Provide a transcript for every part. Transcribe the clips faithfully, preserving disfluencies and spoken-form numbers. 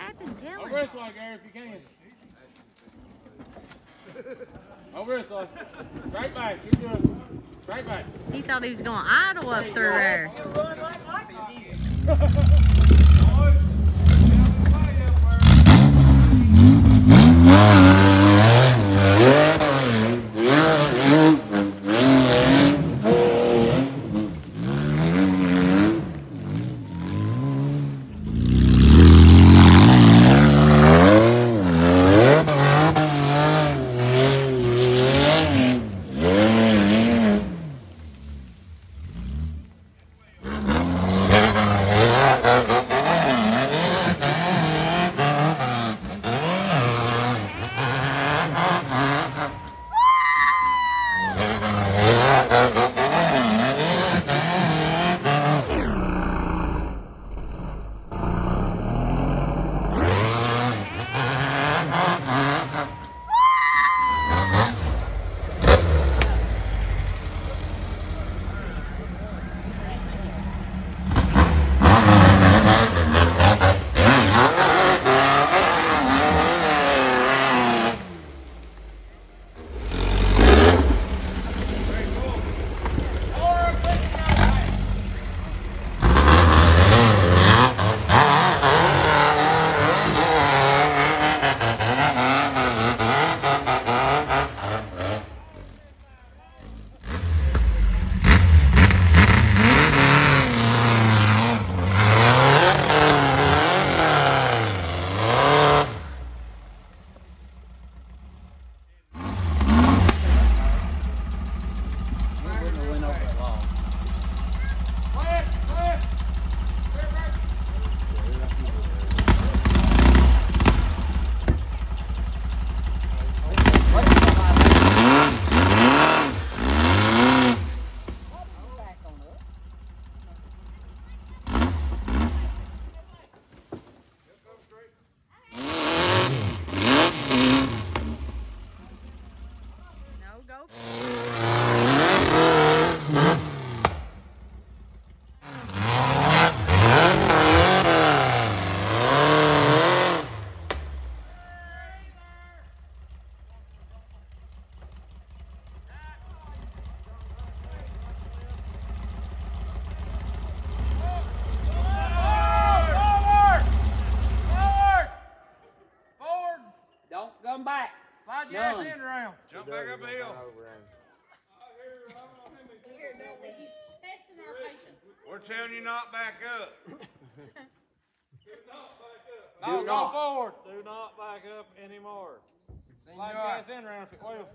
happened? Tell Over him. this way, Gary, if you can. Over this way. Straight back. You're good. Straight back. He thought he was going to idle up through there. Come back. Slide your ass in around. Jump back up the hill. We're telling you not back up. No, go not. forward. Do not back up anymore. Slide your ass in around if it will.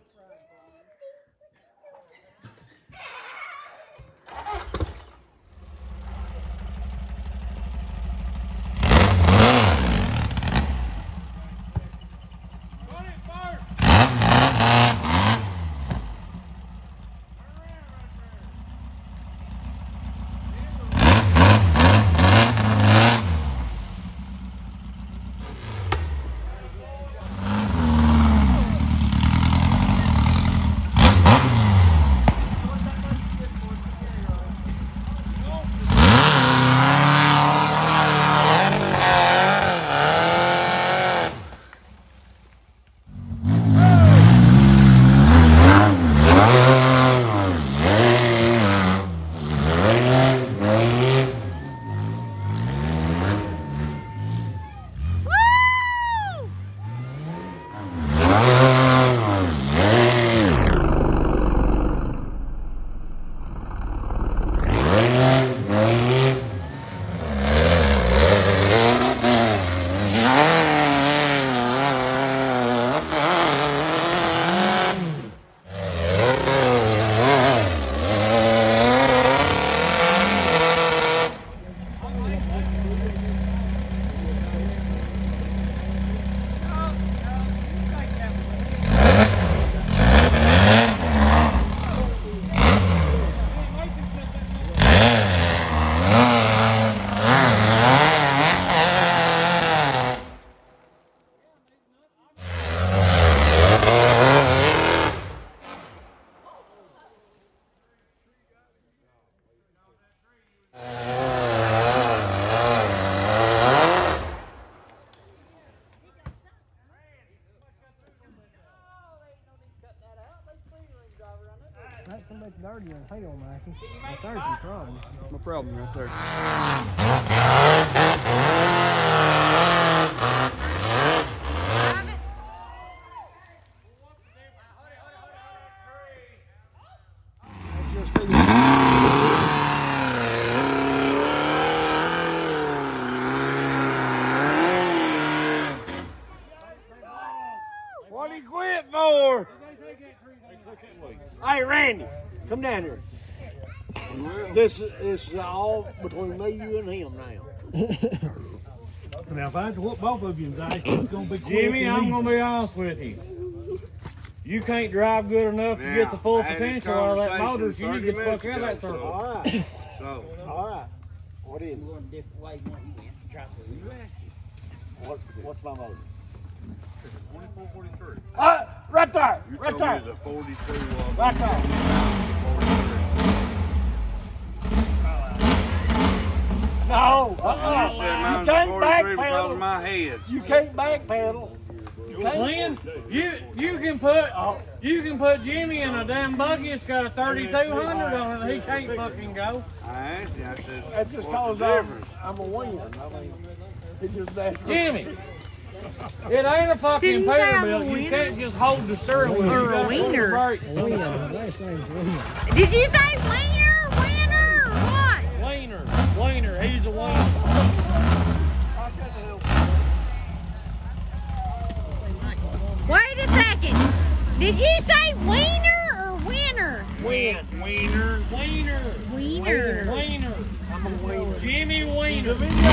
so much dirtier than hell, Mikey. But there's your problem. My problem right there. What he quit for? Hey, Randy, come down here. This, this is all between me, you, and him now. Now, if I have to whoop both of you, Zach, it's going to be Jimmy, I'm going to be honest with you. You can't drive good enough to Now, get the full I had this potential out of that conversation motor, so you need to get the fuck thirty out of that minutes ago, circle. All right. So, All right. What is it? Different way than what you went. Try to. What, what's my motor? twenty-four forty-three. Uh, right there. You Right told me there. it's a forty-two. Uh, Right there. No. Uh-uh. You said mine You was can't forty-three because of backpedal. my head. You can't backpedal. You can't. Glenn, you you can put you can put Jimmy in a damn buggy. It's got a thirty-two hundred on it. He can't fucking go. I asked you, I said, That's just what's cause the I'm, difference? I'm a winner. I mean, it's just that. Jimmy, it ain't a fucking Didn't say I'm a Peterbilt. You winner. can't just hold the steering wheel. Or You a gotta pull the wiener. brakes. Winner. Last name's Winner. Did you say wiener? Winner? Or what? Wiener, Wiener, he's a wiener. Wait a second. Did you say wiener or winner? Win. Wiener. Wiener. Wiener. Wiener. I'm a winner. Jimmy Wiener.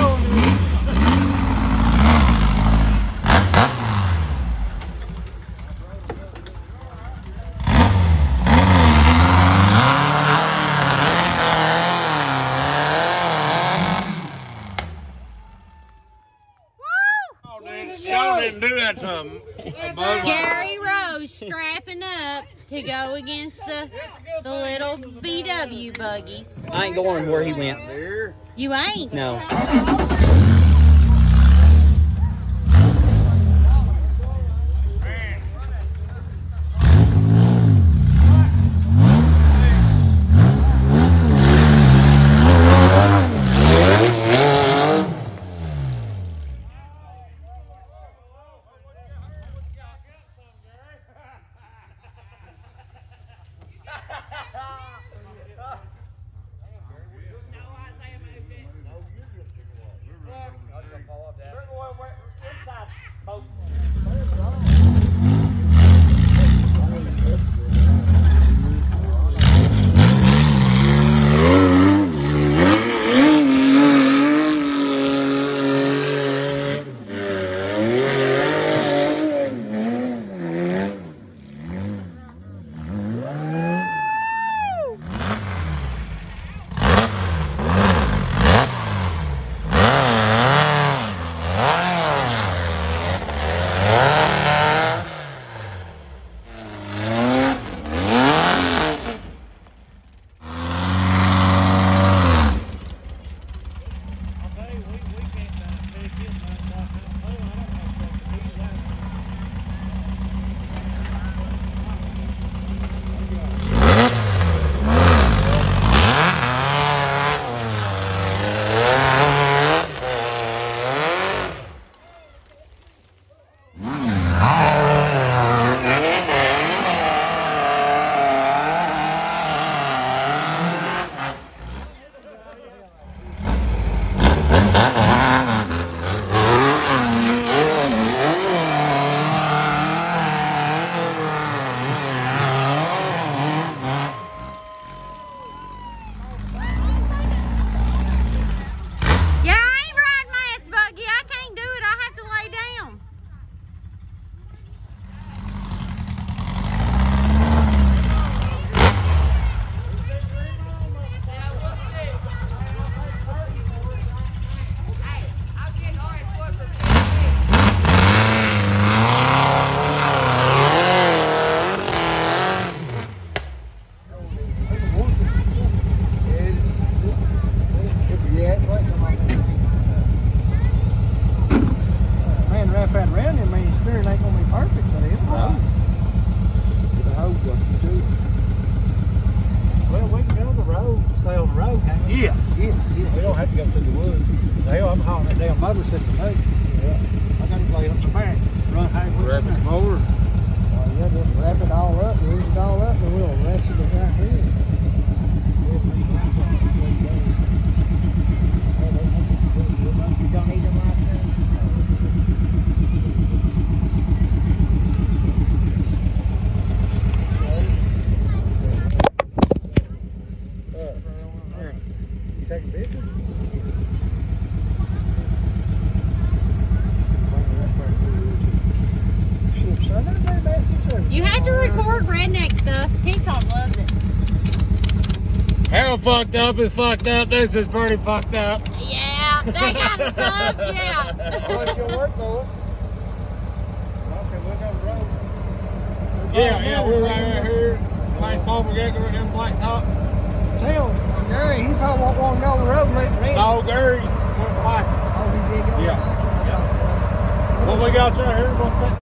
Y'all didn't do that to him. Gary Rose strapping up to go against the the little V W buggies. I ain't going where he went. You ain't? No. Well, we can go on the road, stay on the road, can't we? Yeah, yeah, yeah. We don't have to go through the woods. Hell, I'm hauling that damn motorcycle today. Yeah. I got it laid up the back. Run halfway. Grab it forward. Oh, yeah, just wrap it all up, use it all up, and we'll ratchet it right here. You don't need them right there? You taking pictures? Shit, son, that's very message. You have to record redneck stuff. TikTok loves it. How fucked up is fucked up. This is pretty fucked up. Yeah, that kind of stuff, yeah. What's your work, boy? Okay, we'll go the road. Yeah, yeah, we're right, right here. Nice Paul McGregor with them black top. Tell Gary, he probably won't want to go on the road and let Randy. Oh, Gary's went black. Oh, he did go Yeah. back. What we got right here? What's that?